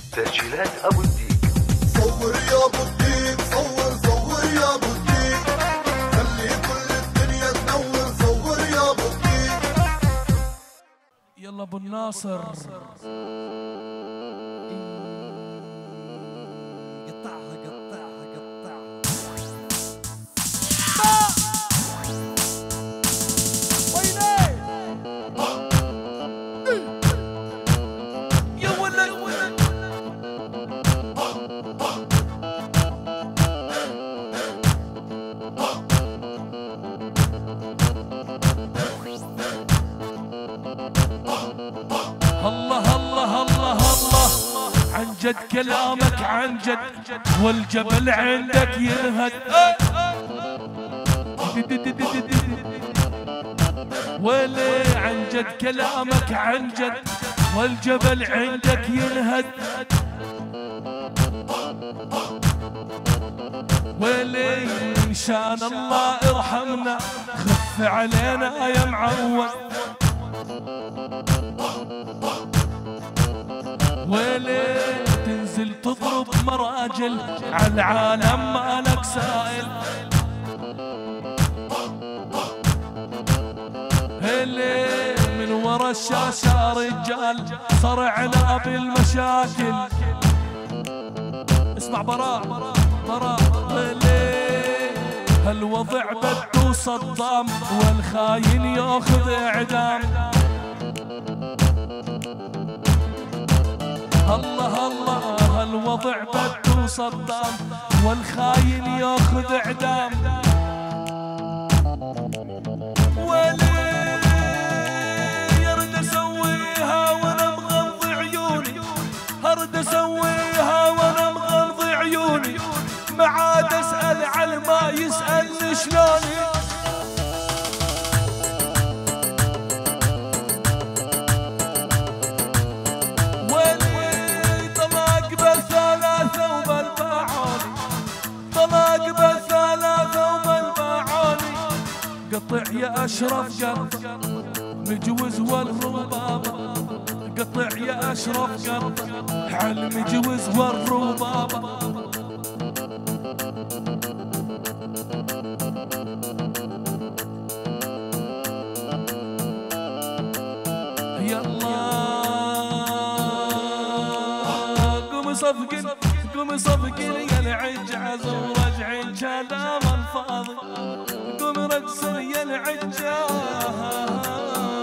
تسجيلات ابو الديك. صور يا ابو الديك، صور يا ابو الديك، خلي كل الدنيا تنور. صور يا ابو الديك. يلا ابو الناصر الله الله الله الله عن جد كلامك عن جد، والجبل عندك ينهد. ويلي عن جد كلامك عن جد، والجبل عندك ينهد. ويلي إن شان الله ارحمنا، خف علينا يا معود. ويلي تنزل تضرب مراجل على العالم مالك سائل. هلي من ورا الشاشة رجال صرعنا بالمشاكل. اسمع براء هلي هالوضع بده صدام، والخاين ياخذ اعدام. الله الله هالوضع بده صدام، والخاين ياخذ اعدام. ولي يرد اسويها وانا مغمض عيوني، هرد اسويها وانا مغمض عيوني، ما عاد اسال على ما يسالني شلوني. قطع يا أشرف قط مجوز والربابة، قطع يا أشرف قط على المجوز والربابة. يلا قوم صفقن قوم صفقن يا العجاز، ورجعين كلام الفاضي. قوم رقص يا العجاز.